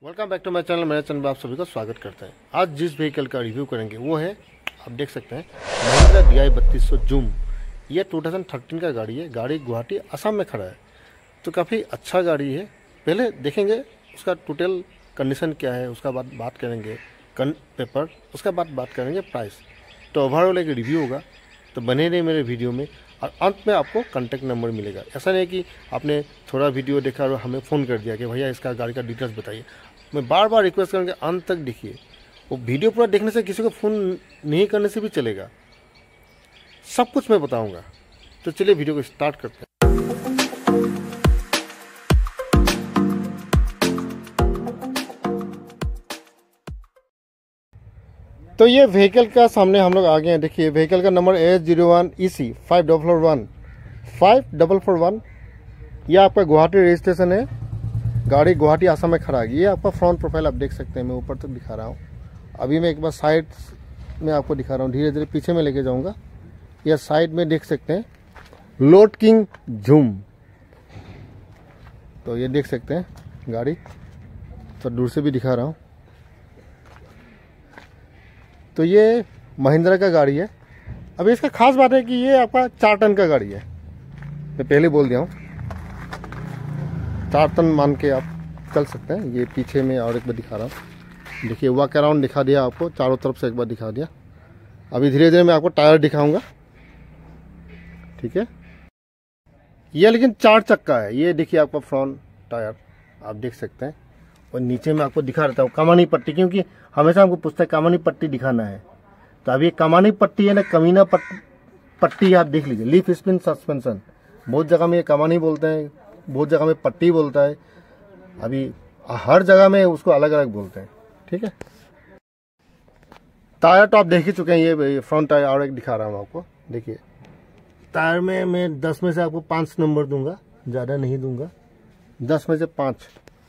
Welcome back to my channel. मेरे channel में आप सभी का स्वागत करते हैं। आज जिस व्हीकल का रिव्यू करेंगे वो है, आप देख सकते हैं, महिंद्रा DI 3200 जूम। ये 2013 का गाड़ी है। गाड़ी गुवाहाटी असम में खड़ा है, तो काफ़ी अच्छा गाड़ी है। पहले देखेंगे उसका टोटल कंडीशन क्या है, उसका बाद बात करेंगे पेपर, उसका बाद बात करेंगे प्राइस। तो ओवरऑल एक रिव्यू होगा, तो बने रहे मेरे वीडियो में। और अंत में आपको कॉन्टैक्ट नंबर मिलेगा। ऐसा नहीं कि आपने थोड़ा वीडियो देखा और हमें फ़ोन कर दिया कि भैया इसका गाड़ी का डिटेल्स बताइए। मैं बार बार रिक्वेस्ट करूँगा अंत तक देखिए। वो वीडियो पूरा देखने से किसी को फ़ोन नहीं करने से भी चलेगा, सब कुछ मैं बताऊँगा। तो चलिए वीडियो को स्टार्ट करते हैं। तो ये व्हीकल का सामने हम लोग आ गए हैं। देखिए व्हीकल का नंबर AS01 EC 5441। ये आपका गुवाहाटी रजिस्ट्रेशन है। गाड़ी गुवाहाटी आसाम में खड़ा है। ये आपका फ्रंट प्रोफाइल आप देख सकते हैं। मैं ऊपर तक दिखा रहा हूँ। अभी मैं एक बार साइड में आपको दिखा रहा हूँ, धीरे धीरे पीछे में लेके जाऊँगा। यह साइड में देख सकते हैं लोड किंग जूम। तो ये देख सकते हैं गाड़ी, तो दूर से भी दिखा रहा हूँ। तो ये महिंद्रा का गाड़ी है। अभी इसका खास बात है कि ये आपका 4 टन का गाड़ी है। मैं पहले बोल दिया हूँ, 4 टन मान के आप चल सकते हैं। ये पीछे में और एक बार दिखा रहा हूँ। देखिए वॉक अराउंड दिखा दिया आपको, चारों तरफ से एक बार दिखा दिया। अभी धीरे धीरे मैं आपको टायर दिखाऊंगा, ठीक है। ये लेकिन 4 चक्का है। ये देखिए आपका फ्रंट टायर आप देख सकते हैं। और नीचे में आपको दिखा रहता हूँ कमानी पट्टी, क्योंकि हमेशा हमको पूछता है कमानी पट्टी दिखाना है। तो अभी ये कमानी पट्टी है ना, कमीना पट्टी आप देख लीजिए। लीफ स्प्रिंग सस्पेंशन, बहुत जगह में ये कमानी बोलते हैं, बहुत जगह में पट्टी बोलता है। अभी हर जगह में उसको अलग अलग बोलते हैं, ठीक है। टायर तो आप देख ही चुके हैं। ये फ्रंट टायर और एक दिखा रहा हूँ आपको। देखिए टायर में मैं 10 में से आपको 5 नंबर दूंगा, ज़्यादा नहीं दूंगा, 10 में से 5।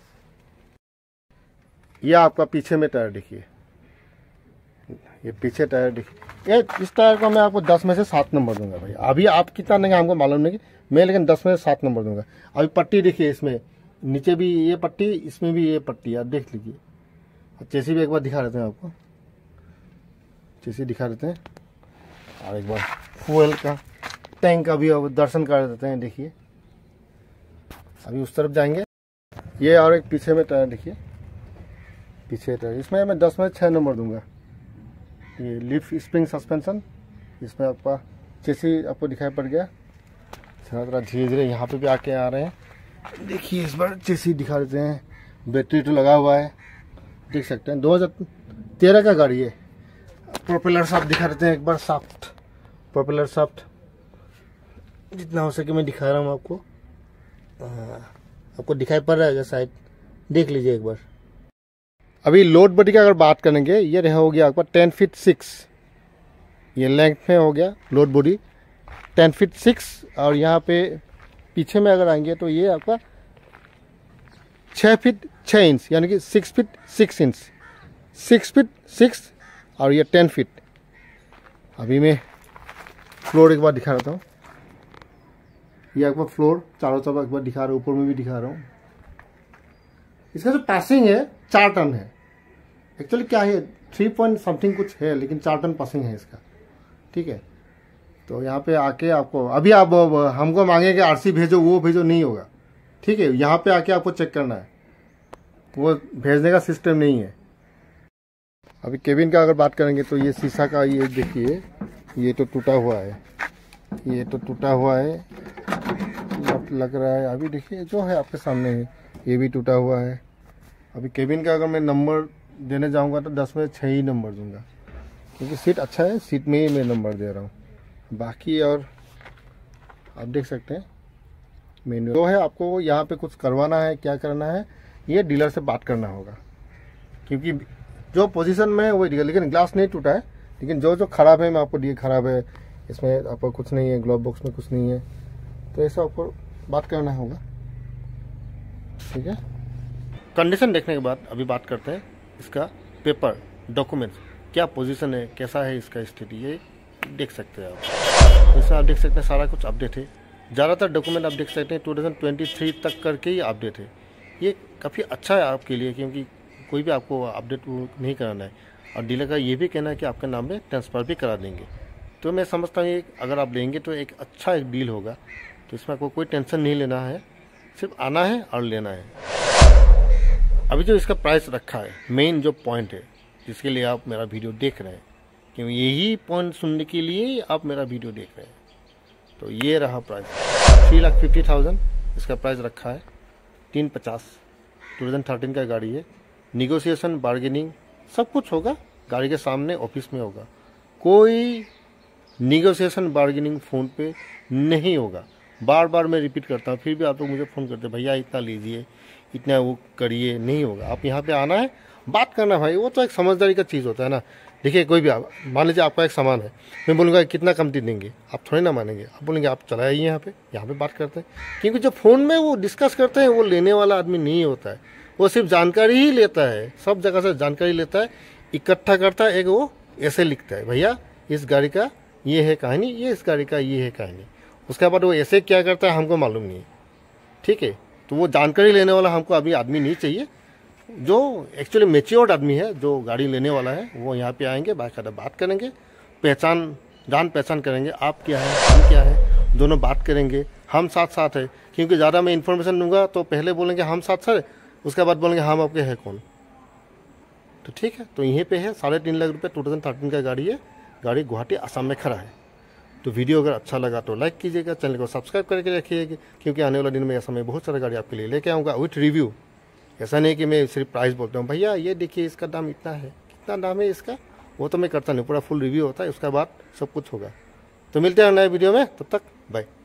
यह आपका पीछे में टायर देखिए, ये पीछे टायर देखिए। ये इस टायर को मैं आपको 10 में से 7 नंबर दूंगा भाई। अभी आप कितना देंगे हमको मालूम नहीं, मैं लेकिन 10 में से 7 नंबर दूंगा। अभी पट्टी देखिए, इसमें नीचे भी ये पट्टी, इसमें भी ये पट्टी, आप देख लीजिए। चेसी भी एक बार दिखा देते हैं आपको, चेसी दिखा देते हैं। और एक बार फ्यूल का टैंक का भी दर्शन कर देते हैं। देखिए अभी उस तरफ जाएंगे। ये और एक पीछे में टायर देखिए, पीछे टायर, इसमें मैं 10 में 6 नंबर दूंगा। ये लीफ स्प्रिंग सस्पेंशन, इसमें आपका चेसी आपको दिखाई पड़ गया। थोड़ा धीरे धीरे यहाँ पे भी आके आ रहे हैं। देखिए इस बार चेसी दिखा देते हैं। बैटरी तो लगा हुआ है, देख सकते हैं। 2013 का गाड़ी है। प्रोपेलर शाफ्ट दिखा देते हैं एक बार। शाफ्ट, प्रोपेलर शाफ्ट जितना हो सके मैं दिखा रहा हूँ आपको। आपको दिखाई पड़ रहा है शायद, देख लीजिए एक बार। अभी लोड बॉडी का अगर बात करेंगे, ये हो गया आपका 10 फीट 6। ये लेंथ में हो गया लोड बॉडी 10 फीट 6। और यहाँ पे पीछे में अगर आएंगे तो ये आपका 6 फीट 6 इंच, यानी कि 6 फीट 6 इंच, 6 फीट 6 और ये 10 फीट। अभी मैं फ्लोर एक बार दिखा रहा हूँ। ये आपका फ्लोर चारों तरफ एक बार दिखा रहा हूँ, ऊपर में भी दिखा रहा हूँ। इसका जो पासिंग है 4 टन है। एक्चुअली क्या है 3 पॉइंट समथिंग कुछ है, लेकिन 4 टन पासिंग है इसका, ठीक है। तो यहाँ पे आके आपको, अभी आप हमको मांगेंगे RC भेजो, वो भेजो, नहीं होगा, ठीक है। यहाँ पे आके आपको चेक करना है, वो भेजने का सिस्टम नहीं है। अभी केबिन का अगर बात करेंगे तो ये शीशा का, ये देखिए ये तो टूटा हुआ है, ये तो टूटा हुआ है लग रहा है। अभी देखिए जो है आपके सामने है, ये भी टूटा हुआ है। अभी केबिन का अगर मैं नंबर देने जाऊंगा तो 10 में 6 ही नंबर दूंगा, क्योंकि सीट अच्छा है, सीट में ही मैं नंबर दे रहा हूँ। बाकी और आप देख सकते हैं मेन्यू जो है। आपको यहाँ पे कुछ करवाना है, क्या करना है, ये डीलर से बात करना होगा, क्योंकि जो पोजीशन में वो, लेकिन ग्लास नहीं टूटा है, लेकिन जो खराब है मैं आपको दिए खराब है, इसमें आपको कुछ नहीं है, ग्लोव बॉक्स में कुछ नहीं है, तो ऐसा आपको बात करना होगा, ठीक है। कंडीशन देखने के बाद अभी बात करते हैं इसका पेपर डॉक्यूमेंट्स, क्या पोजीशन है, कैसा है इसका स्थिति, ये देख सकते हैं आप। जैसा आप देख सकते हैं सारा कुछ अपडेट है। ज़्यादातर डॉक्यूमेंट आप देख सकते हैं 2023 तक करके ही अपडेट है। ये काफ़ी अच्छा है आपके लिए, क्योंकि कोई भी आपको अपडेट नहीं कराना है, और डीलर का ये भी कहना है कि आपके नाम में ट्रांसफ़र भी करा देंगे। तो मैं समझता हूँ अगर आप लेंगे तो एक अच्छा एक डील होगा। तो इसमें आपको कोई टेंशन नहीं लेना है, सिर्फ आना है और लेना है। अभी जो इसका प्राइस रखा है, मेन जो पॉइंट है जिसके लिए आप मेरा वीडियो देख रहे हैं, क्योंकि यही पॉइंट सुनने के लिए आप मेरा वीडियो देख रहे हैं। तो ये रहा प्राइस, 3,50,000 इसका प्राइस रखा है। 350 2013 का गाड़ी है। निगोशिएशन बार्गेनिंग सब कुछ होगा गाड़ी के सामने, ऑफिस में होगा। कोई निगोशिएशन बार्गेनिंग फ़ोन पे नहीं होगा। बार बार मैं रिपीट करता हूँ, फिर भी आप लोग मुझे फ़ोन करते हैं, भैया इतना लीजिए, इतना वो करिए। नहीं होगा। आप यहाँ पे आना है, बात करना भाई, वो तो एक समझदारी का चीज़ होता है ना। देखिए कोई भी मान लीजिए आपका एक सामान है, मैं बोलूँगा कितना कम देंगे, आप थोड़ी ना मानेंगे। आप बोलेंगे आप चला आइए यहाँ पे बात करते हैं। क्योंकि जो फ़ोन में वो डिस्कस करते हैं वो लेने वाला आदमी नहीं होता है, वो सिर्फ जानकारी ही लेता है, सब जगह से जानकारी लेता है, इकट्ठा करता है, एक वो ऐसे लिखता है, भैया इस गाड़ी का ये है कहानी, ये इस गाड़ी का ये है कहानी। उसके बाद वो ऐसे क्या करता है हमको मालूम नहीं है, ठीक है। तो वो जानकारी लेने वाला हमको अभी आदमी नहीं चाहिए, जो एक्चुअली मैच्योर्ड आदमी है, जो गाड़ी लेने वाला है, वो यहाँ पे आएंगे, बाकायदा बात करेंगे, जान पहचान करेंगे, आप क्या है हम क्या है, दोनों बात करेंगे। हम साथ साथ है, क्योंकि ज़्यादा मैं इन्फॉर्मेशन दूंगा तो पहले बोलेंगे हम साथ साथ, उसके बाद बोलेंगे हम आपके हैं कौन। तो ठीक है, तो यहीं पे है 3.5 लाख रुपये 2013 का गाड़ी है। गाड़ी गुवाहाटी असम में खड़ा है। तो वीडियो अगर अच्छा लगा तो लाइक कीजिएगा, चैनल को सब्सक्राइब करके रखिएगा, क्योंकि आने वाला दिन में ऐसा मैं बहुत सारा गाड़ी आपके लिए लेके आऊँगा विथ रिव्यू। ऐसा नहीं कि मैं सिर्फ प्राइस बोलता हूँ, भैया ये देखिए इसका दाम इतना है, कितना दाम है इसका, वो तो मैं करता नहीं, पूरा फुल रिव्यू होता है, उसके बाद सब कुछ होगा। तो मिलते हैं नए वीडियो में, तब तक बाय।